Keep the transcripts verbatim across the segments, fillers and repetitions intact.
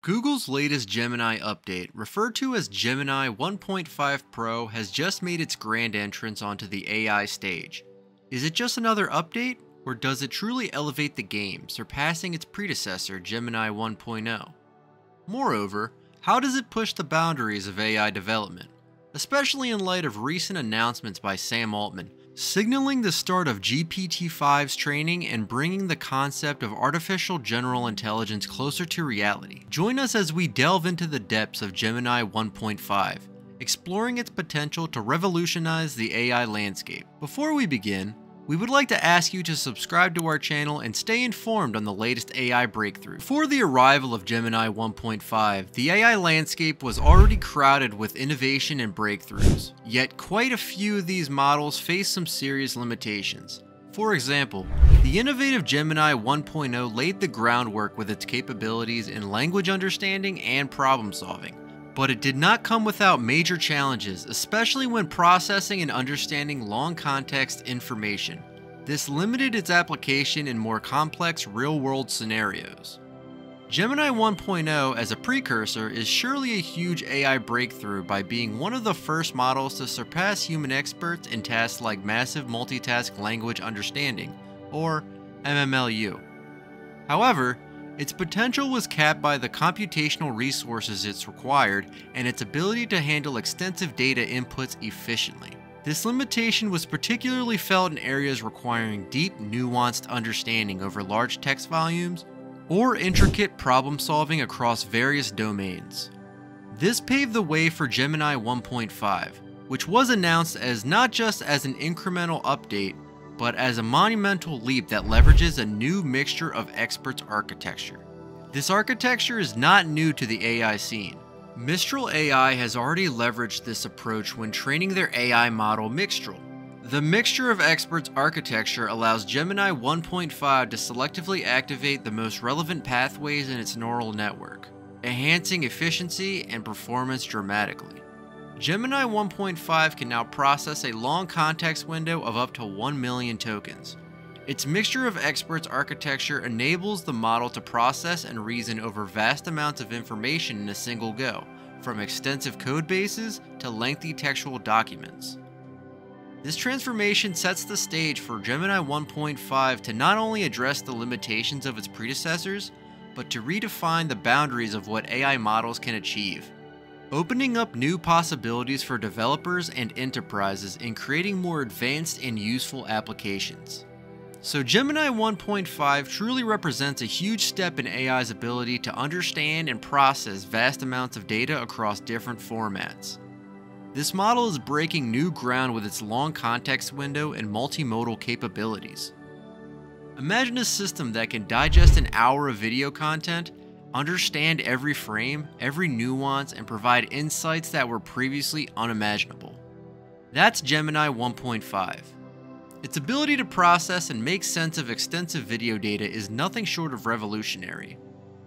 Google's latest Gemini update, referred to as Gemini one point five Pro, has just made its grand entrance onto the A I stage. Is it just another update, or does it truly elevate the game, surpassing its predecessor Gemini one point oh? Moreover, how does it push the boundaries of A I development, especially in light of recent announcements by Sam Altman, signaling the start of G P T five's training and bringing the concept of artificial general intelligence closer to reality? Join us as we delve into the depths of Gemini one point five, exploring its potential to revolutionize the A I landscape. Before we begin, we would like to ask you to subscribe to our channel and stay informed on the latest A I breakthrough. Before the arrival of Gemini one point five, the A I landscape was already crowded with innovation and breakthroughs. Yet quite a few of these models face some serious limitations. For example, the innovative Gemini one point oh laid the groundwork with its capabilities in language understanding and problem solving. But it did not come without major challenges, especially when processing and understanding long context information. This limited its application in more complex real-world scenarios. Gemini one point oh as a precursor is surely a huge A I breakthrough by being one of the first models to surpass human experts in tasks like massive multitask language understanding, or M M L U. However, its potential was capped by the computational resources it's required and its ability to handle extensive data inputs efficiently. This limitation was particularly felt in areas requiring deep, nuanced understanding over large text volumes or intricate problem solving across various domains. This paved the way for Gemini one point five, which was announced as not just as an incremental update, but as a monumental leap that leverages a new mixture of experts architecture. This architecture is not new to the A I scene. Mistral A I has already leveraged this approach when training their A I model Mixtral. The mixture of experts architecture allows Gemini one point five to selectively activate the most relevant pathways in its neural network, enhancing efficiency and performance dramatically. Gemini one point five can now process a long context window of up to one million tokens. Its mixture of experts architecture enables the model to process and reason over vast amounts of information in a single go, from extensive code bases to lengthy textual documents. This transformation sets the stage for Gemini one point five to not only address the limitations of its predecessors, but to redefine the boundaries of what A I models can achieve, opening up new possibilities for developers and enterprises in creating more advanced and useful applications. So Gemini one point five truly represents a huge step in A I's ability to understand and process vast amounts of data across different formats. This model is breaking new ground with its long context window and multimodal capabilities. Imagine a system that can digest an hour of video content, understand every frame, every nuance, and provide insights that were previously unimaginable. That's Gemini one point five. Its ability to process and make sense of extensive video data is nothing short of revolutionary.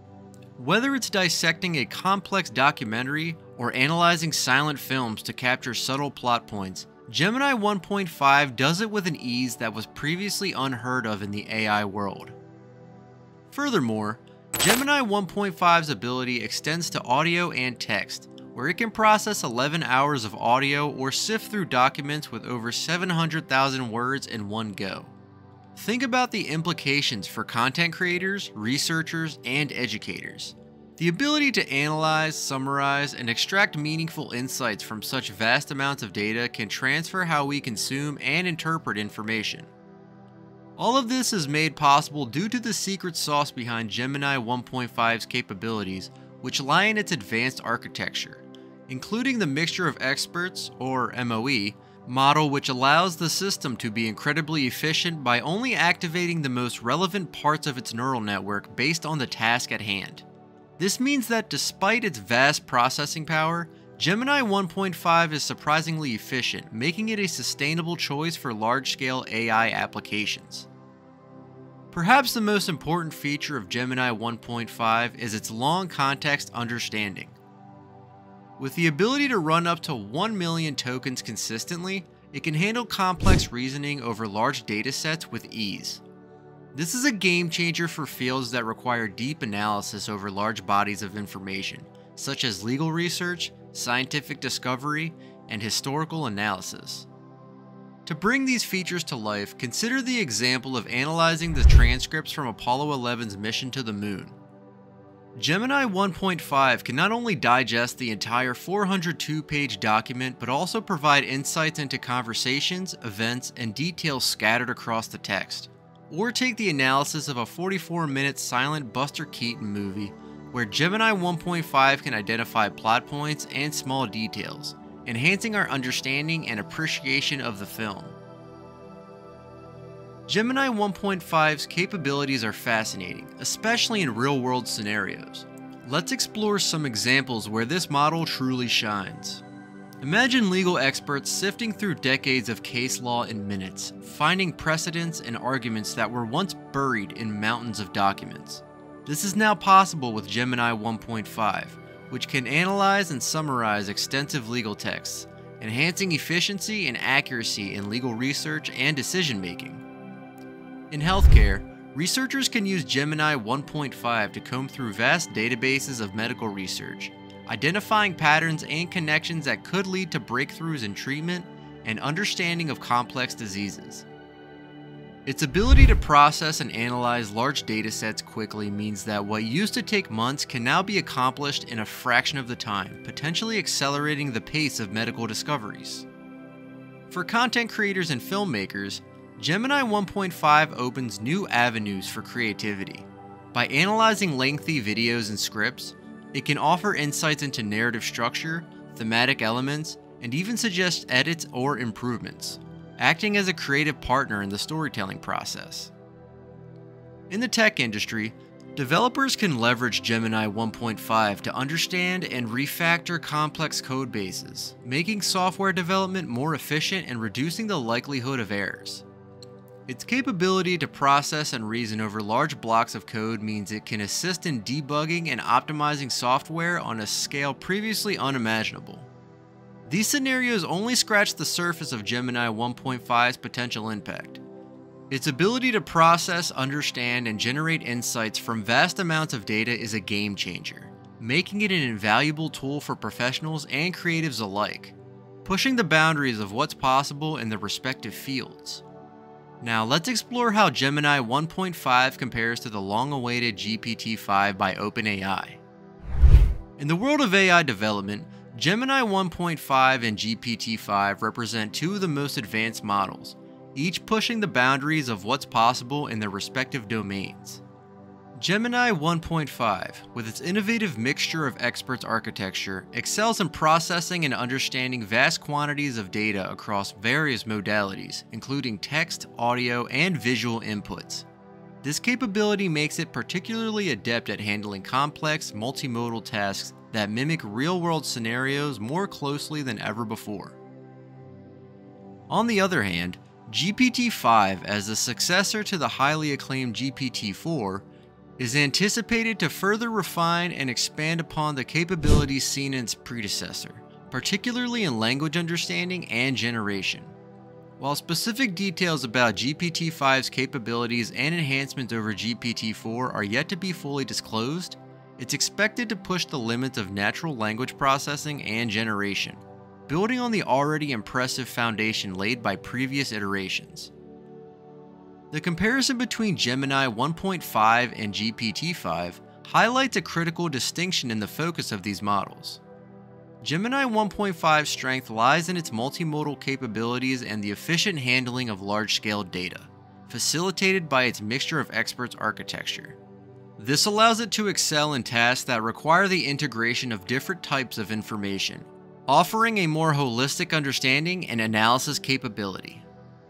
Whether it's dissecting a complex documentary or analyzing silent films to capture subtle plot points, Gemini one point five does it with an ease that was previously unheard of in the A I world. Furthermore, Gemini one point five's ability extends to audio and text, where it can process eleven hours of audio or sift through documents with over seven hundred thousand words in one go. Think about the implications for content creators, researchers, and educators. The ability to analyze, summarize, and extract meaningful insights from such vast amounts of data can transfer how we consume and interpret information. All of this is made possible due to the secret sauce behind Gemini one point five's capabilities, which lie in its advanced architecture, including the mixture of experts, or M O E, model, which allows the system to be incredibly efficient by only activating the most relevant parts of its neural network based on the task at hand. This means that despite its vast processing power, Gemini one point five is surprisingly efficient, making it a sustainable choice for large-scale A I applications. Perhaps the most important feature of Gemini one point five is its long context understanding. With the ability to run up to one million tokens consistently, it can handle complex reasoning over large datasets with ease. This is a game changer for fields that require deep analysis over large bodies of information, such as legal research, scientific discovery, and historical analysis. To bring these features to life, consider the example of analyzing the transcripts from Apollo eleven's mission to the moon. Gemini one point five can not only digest the entire four hundred two page document, but also provide insights into conversations, events, and details scattered across the text. Or take the analysis of a forty-four minute silent Buster Keaton movie, where Gemini one point five can identify plot points and small details, enhancing our understanding and appreciation of the film. Gemini one point five's capabilities are fascinating, especially in real-world scenarios. Let's explore some examples where this model truly shines. Imagine legal experts sifting through decades of case law in minutes, finding precedents and arguments that were once buried in mountains of documents. This is now possible with Gemini one point five, which can analyze and summarize extensive legal texts, enhancing efficiency and accuracy in legal research and decision-making. In healthcare, researchers can use Gemini one point five to comb through vast databases of medical research, identifying patterns and connections that could lead to breakthroughs in treatment and understanding of complex diseases. Its ability to process and analyze large datasets quickly means that what used to take months can now be accomplished in a fraction of the time, potentially accelerating the pace of medical discoveries. For content creators and filmmakers, Gemini one point five opens new avenues for creativity. By analyzing lengthy videos and scripts, it can offer insights into narrative structure, thematic elements, and even suggest edits or improvements, acting as a creative partner in the storytelling process. In the tech industry, developers can leverage Gemini one point five to understand and refactor complex code bases, making software development more efficient and reducing the likelihood of errors. Its capability to process and reason over large blocks of code means it can assist in debugging and optimizing software on a scale previously unimaginable. These scenarios only scratch the surface of Gemini one point five's potential impact. Its ability to process, understand, and generate insights from vast amounts of data is a game changer, making it an invaluable tool for professionals and creatives alike, pushing the boundaries of what's possible in their respective fields. Now let's explore how Gemini one point five compares to the long-awaited G P T five by OpenAI. In the world of A I development, Gemini one point five and G P T five represent two of the most advanced models, each pushing the boundaries of what's possible in their respective domains. Gemini one point five, with its innovative mixture of experts architecture, excels in processing and understanding vast quantities of data across various modalities, including text, audio, and visual inputs. This capability makes it particularly adept at handling complex, multimodal tasks that mimic real-world scenarios more closely than ever before. On the other hand, G P T five, as the successor to the highly acclaimed G P T four, is anticipated to further refine and expand upon the capabilities seen in its predecessor, particularly in language understanding and generation. While specific details about G P T five's capabilities and enhancements over G P T four are yet to be fully disclosed, it's expected to push the limits of natural language processing and generation, building on the already impressive foundation laid by previous iterations. The comparison between Gemini one point five and G P T five highlights a critical distinction in the focus of these models. Gemini one point five's strength lies in its multimodal capabilities and the efficient handling of large-scale data, facilitated by its mixture of experts architecture. This allows it to excel in tasks that require the integration of different types of information, offering a more holistic understanding and analysis capability.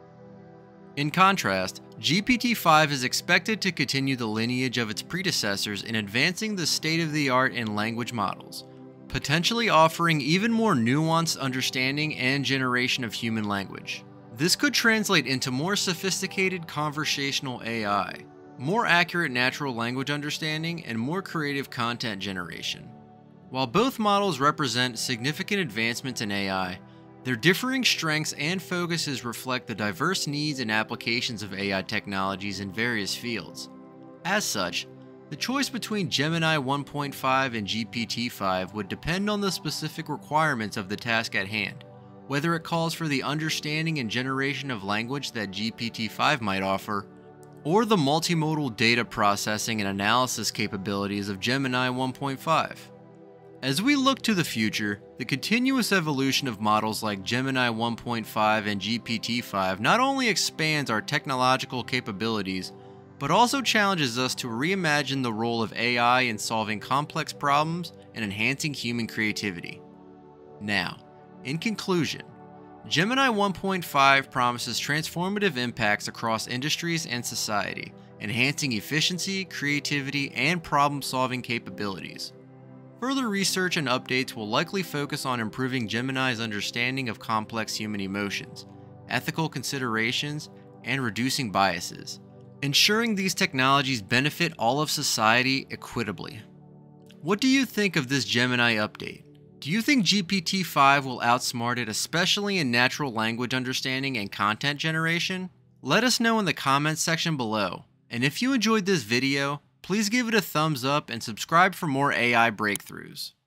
In contrast, G P T five is expected to continue the lineage of its predecessors in advancing the state-of-the-art in language models, potentially offering even more nuanced understanding and generation of human language. This could translate into more sophisticated conversational A I, more accurate natural language understanding, and more creative content generation. While both models represent significant advancements in A I, Their differing strengths and focuses reflect the diverse needs and applications of A I technologies in various fields. As such, the choice between Gemini one point five and G P T five would depend on the specific requirements of the task at hand, whether it calls for the understanding and generation of language that G P T five might offer, or the multimodal data processing and analysis capabilities of Gemini one point five. As we look to the future, the continuous evolution of models like Gemini one point five and G P T five not only expands our technological capabilities, but also challenges us to reimagine the role of A I in solving complex problems and enhancing human creativity. Now, in conclusion, Gemini one point five promises transformative impacts across industries and society, enhancing efficiency, creativity, and problem-solving capabilities. Further research and updates will likely focus on improving Gemini's understanding of complex human emotions, ethical considerations, and reducing biases, ensuring these technologies benefit all of society equitably. What do you think of this Gemini update? Do you think G P T five will outsmart it, especially in natural language understanding and content generation? Let us know in the comments section below. And if you enjoyed this video, please give it a thumbs up and subscribe for more A I breakthroughs.